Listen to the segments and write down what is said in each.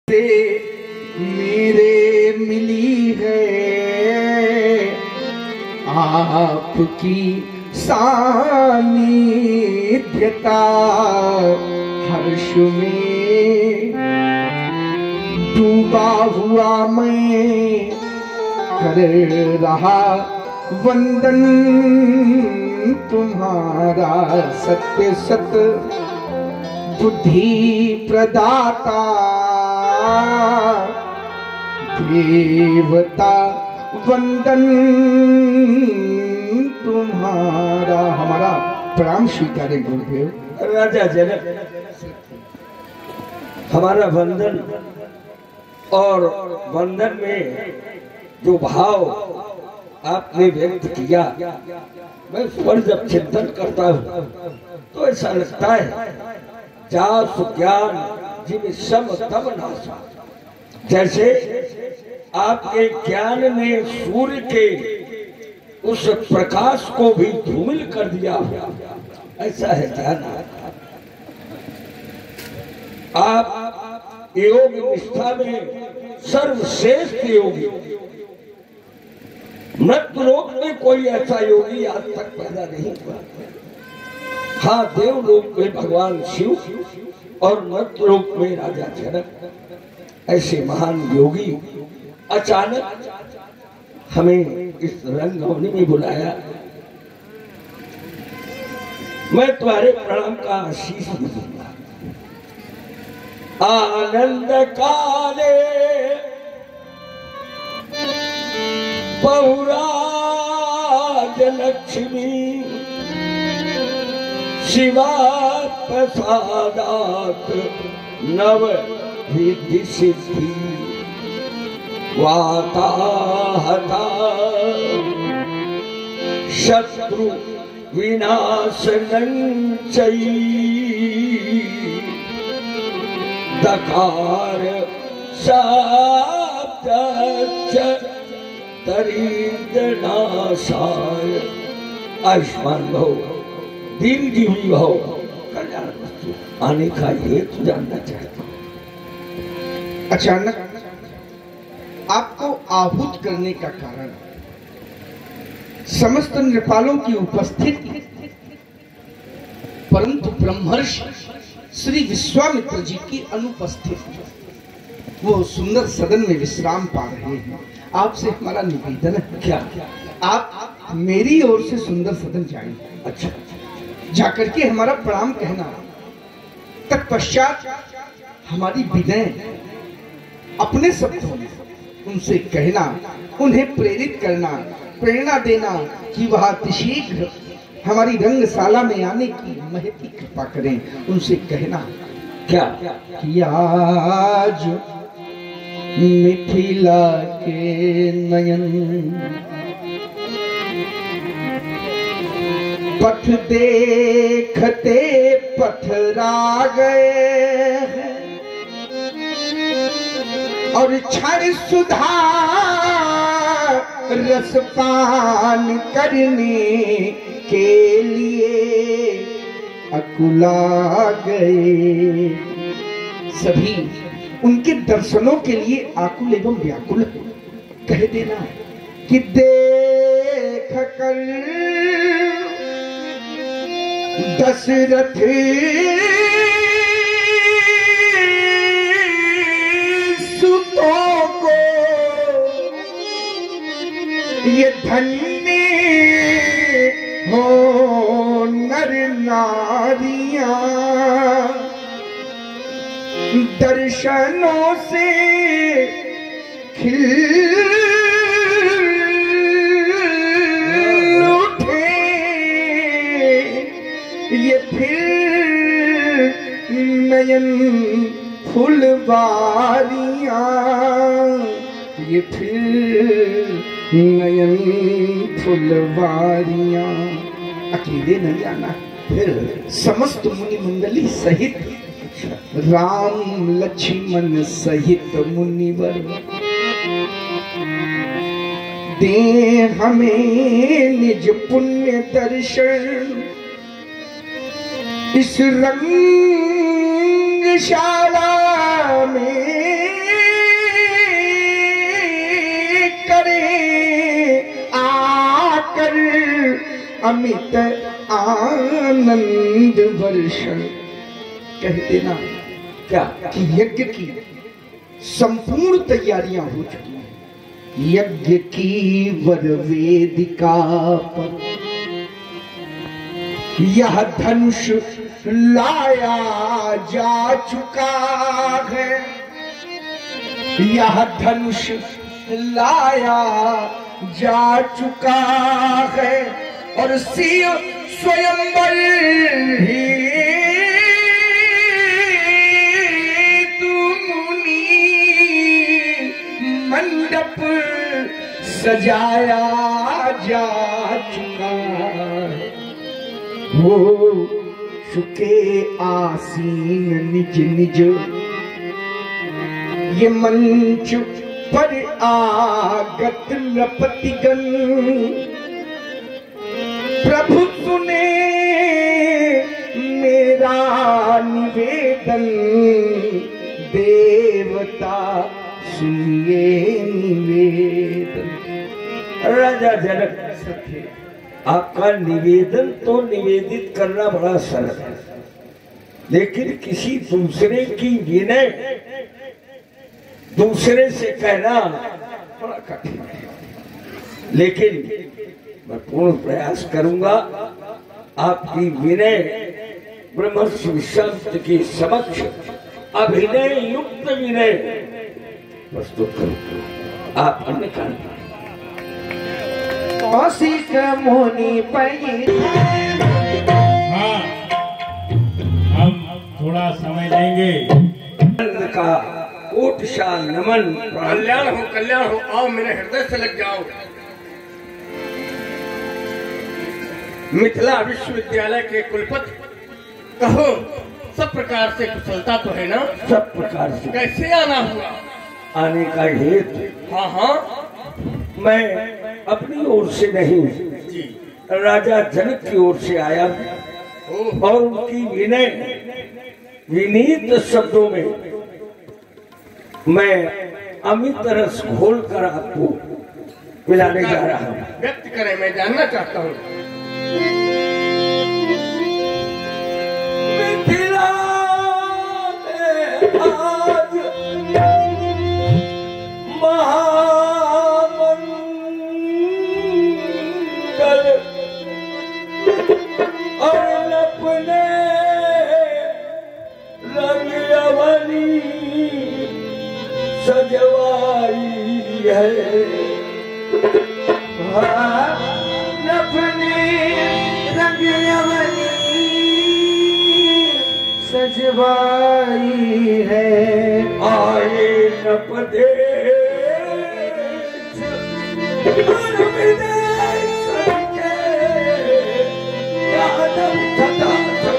से मेरे मिली है आपकी सानिध्यता। हर्ष में डूबा हुआ मैं कर रहा वंदन तुम्हारा। सत्य सत बुद्धि प्रदाता देवता वंदन तुम्हारा। हमारा प्रणाम स्वीकारें गुरुदेव। राजा जनक, हमारा वंदन और वंदन में जो भाव आपने व्यक्त किया, मैं उस पर जब चिंतन करता हूँ तो ऐसा लगता है जास ज्ञान जिम सम तम नासा। जैसे आपके ज्ञान ने सूर्य के उस प्रकाश को भी धूमिल कर दिया, ऐसा है ज्ञान। आप योग निष्ठा में सर्वश्रेष्ठ योगी। मृत्यु लोक में कोई ऐसा योगी आज तक पैदा नहीं हुआ। हाँ, देवलोक में भगवान शिव और मृत्यु लोक में राजा जनक, ऐसे महान योगी अचानक हमें इस रंगभूमि में बुलाया। मैं तुम्हारे प्रणाम का आशीष दूंगा। आनंद काले बहुराज लक्ष्मी शिवा प्रसादात नव विधि सिद्धि वाताहता शत्रु विनाशनंचयी दकार शाब्दश्च दरिद्रनाशाय। आयुष्मान भव, दीर्घजीवी भव, कल्याण वस्तु। आने का हेतु जानना चाहता हूँ। अचानक आपको आहूत करने का कारण समस्त नृपालों की उपस्थिति, परंतु ब्रह्मर्षि श्री विश्वामित्र जी की अनुपस्थिति। वो सुंदर सदन में विश्राम पा रहे हैं। आपसे हमारा निवेदन है, क्या आप मेरी ओर से सुंदर सदन जाएंगे? अच्छा, जाकर के हमारा प्रणाम कहना, तत्पश्चात हमारी विनय अपने शब्दों में उनसे कहना, उन्हें प्रेरित करना, प्रेरणा देना कि वह अतिशीघ्र हमारी रंगशाला में आने की महती कृपा करें। उनसे कहना क्या कि आज मिथिला के नयन पथ देखते पथरा गए और क्षण सुधा रसपान करने के लिए अकुला गए। सभी उनके दर्शनों के लिए आकुल एवं व्याकुल है। कह देना कि देख कर दशरथ सुतों को ये धन्य हो नर नारियां, दर्शनों से खिल उठे ये फिर नयन फुलवारियां, ये फिर नयन फुलवारियां। अकेले नहीं आना, फिर समस्त मुनि मंडली सहित राम लक्ष्मण सहित मुनिवर दे हमें निज पुण्य दर्शन। इस रंगशाला में अमित आनंद वर्षण। कह देना क्या कि यज्ञ की संपूर्ण तैयारियां हो चुकी हैं। यज्ञ की वर वेदिका पर यह धनुष लाया जा चुका है। यह धनुष लाया जा चुका है और शिव स्वयंवर ही मंडप सजाया जा चुका है। हो चुके आसीन निज निज ये मंच पर आगत नृपतिगण। प्रभु सुने मेरा निवेदन, देवता सुनिए निवेदन। राजा जनक, आपका निवेदन तो निवेदित करना बड़ा सरल है, लेकिन किसी दूसरे की विनय दूसरे से कहना बड़ा कठिन है। लेकिन मैं पूर्ण प्रयास करूंगा आपकी विनय ब्रह्मर्षि विश्वामित्र के समक्ष अभिनय युक्त विनय प्रस्तुत करूं। आप अन्य कारण कौशिक मुनि पई। हाँ, हम थोड़ा समय लेंगे। का कोटशा नमन। कल्याण हो, आओ मेरे हृदय से लग जाओ। मिथिला विश्वविद्यालय के कुलपति, कहो सब प्रकार से कुशलता तो है ना? सब प्रकार से। कैसे आना हुआ? आने का हेतु? हाँ हाँ, मैं अपनी ओर से नहीं जी, राजा जनक की ओर से आया और उनकी विनय विनीत शब्दों में मैं अमित रस घोल कर आपको पिलाने जा रहा हूँ। व्यक्त करें, मैं जानना चाहता हूँ। मिथिला में आज महामंगल और अपने रंग अवनी सजवाई है। अपने रंग अवनी सजवाई है। आए नप देश और विदेश के यादव तथा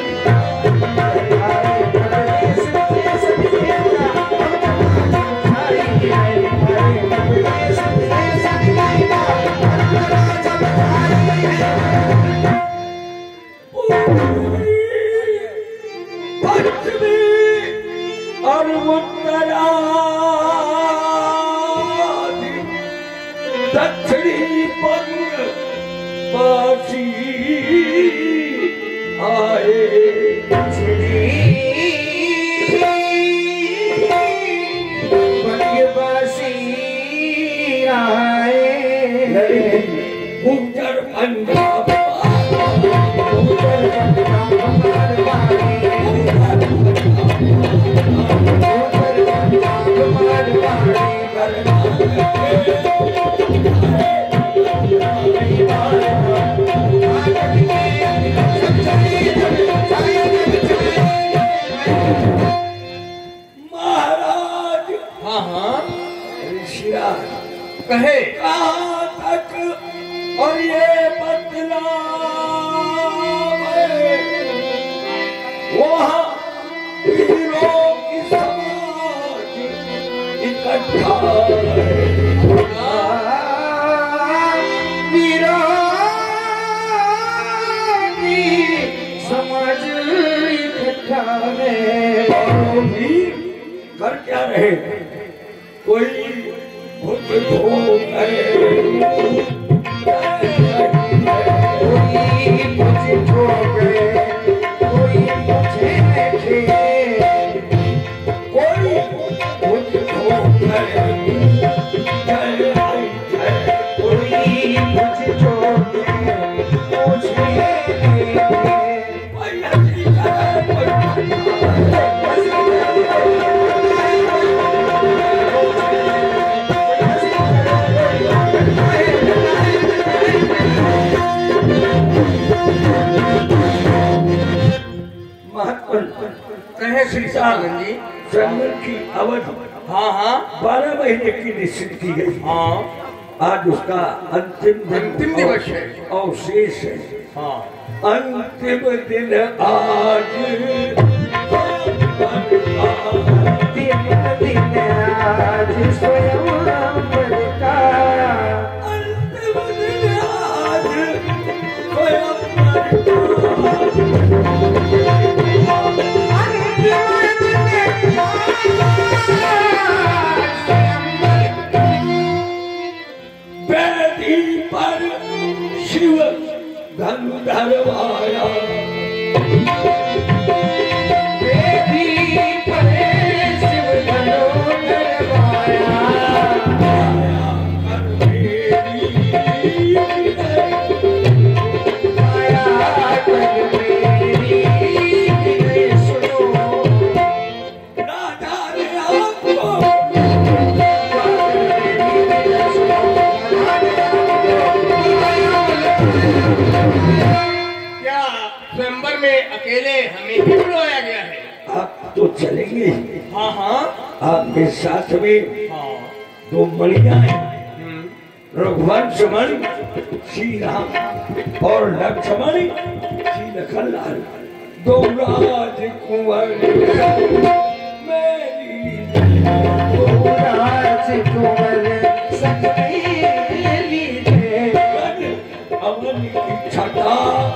और उत्तरादि दक्षिणी पंग बासी आए। बासी आए। उत्तर पंजाब महाराज। हाँ हाँ, ऋषिराज कहे कहाँ तक और ये बदला वहाँ वीरों की समाज इकट्ठा वीरों की समाज इकट्ठा है। और वीर कर क्या रहे? कोई भूत धो करे, कहे श्री सानंद जी जन्म की अवधि हाँ हाँ 12 महीने की निश्चित की गई। हाँ आज उसका अंतिम दिवस है और शेष है। हाँ अंतिम दिन आज स्वयंवर का अंतिम दिन आज स्वयंवर बैठी पर शिव धनु धरवाया स्वयंवर में अकेले हमें ही बुलाया गया है। आप तो चलेंगे। हाँ हाँ आपके साथ में हाँ 2 मणियां हैं, रघुवंश मणि श्री राम और लक्ष्मण श्री लखनलाल। 2 राजकुंवर मेरी राजकुंवर अमन की छटा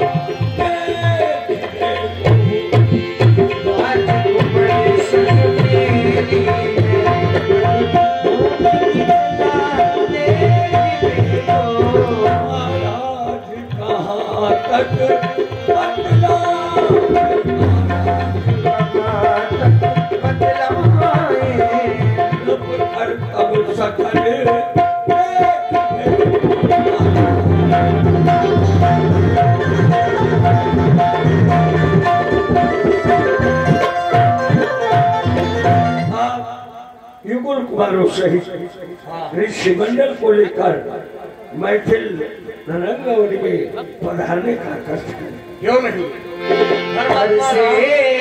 युगल कुमारों सहित ऋषि मंडल को लेकर महफिल रंगावली में पधारने का कष्ट क्यों नहीं।